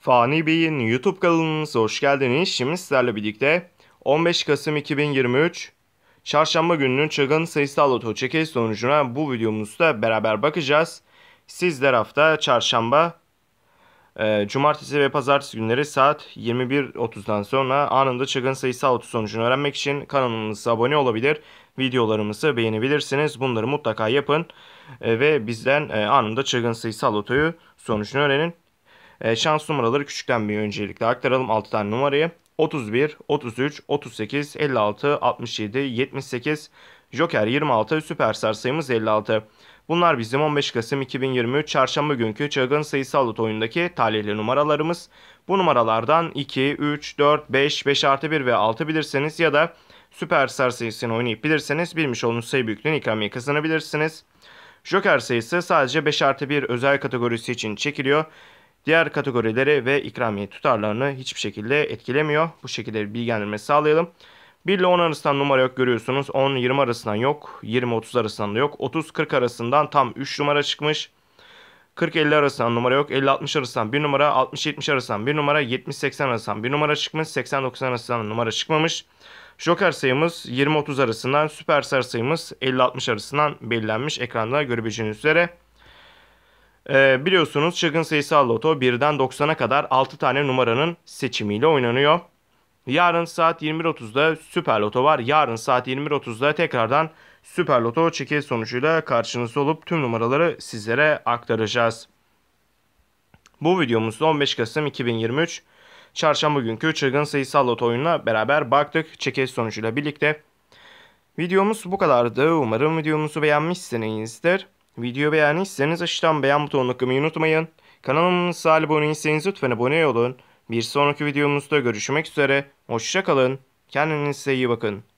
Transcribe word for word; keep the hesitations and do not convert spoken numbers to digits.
Fani Bey'in YouTube kanalımıza hoş geldiniz. Şimdi sizlerle birlikte on beş Kasım iki bin yirmi üç Çarşamba gününün çılgın sayısal loto çekiliş sonucuna bu videomuzda beraber bakacağız. Sizler hafta çarşamba, e, cumartesi ve pazartesi günleri saat yirmi bir otuzdan sonra anında çılgın sayısal loto sonucunu öğrenmek için kanalımıza abone olabilir, videolarımızı beğenebilirsiniz. Bunları mutlaka yapın e, ve bizden e, anında çılgın sayısal lotoyu sonucunu öğrenin. E, şans numaraları küçükten bir öncelikle aktaralım. altı tane numarayı. otuz bir, otuz üç, otuz sekiz, elli altı, altmış yedi, yetmiş sekiz, Joker yirmi altı, Süperstar sayımız elli altı. Bunlar bizim on beş Kasım iki bin yirmi üç Çarşamba günkü çılgın sayısal loto oyundaki talihli numaralarımız. Bu numaralardan iki, üç, dört, beş, beş artı bir ve altı bilirseniz ya da Süperstar sayısını oynayıp bilirseniz bilmiş olduğunuz sayı büyüklüğünü ikramiye kazanabilirsiniz. Joker sayısı sadece beş artı bir özel kategorisi için çekiliyor. Diğer kategorileri ve ikramiye tutarlarını hiçbir şekilde etkilemiyor. Bu şekilde bilgilendirme sağlayalım. bir ile on arasından numara yok, görüyorsunuz. on yirmi arasından yok. yirmi otuz arasından da yok. otuz kırk arasından tam üç numara çıkmış. kırk elli arasından numara yok. elli altmış arasından bir numara. altmış yetmiş arasından bir numara. yetmiş seksen arasından bir numara çıkmış. seksen doksan arasından numara çıkmamış. Joker sayımız yirmi otuz arasından, Süperstar sayımız elli altmış arasından belirlenmiş. Ekranda görebileceğiniz üzere. Ee, biliyorsunuz çılgın sayısal loto birden doksana kadar altı tane numaranın seçimiyle oynanıyor. Yarın saat yirmi bir otuzda Süper Loto var. Yarın saat yirmi bir otuzda tekrardan Süper Loto çekiliş sonucuyla karşınızda olup tüm numaraları sizlere aktaracağız. Bu videomuzda on beş Kasım iki bin yirmi üç Çarşamba günkü çılgın sayısal loto oyununa beraber baktık çekiliş sonucuyla birlikte. Videomuz bu kadardı. Umarım videomuzu beğenmişsinizdir. Video beğendiyseniz aşağıdan beğen butonuna tıklamayı unutmayın. Kanalımıza abone değilseniz lütfen abone olun. Bir sonraki videomuzda görüşmek üzere. Hoşça kalın. Kendinize iyi bakın.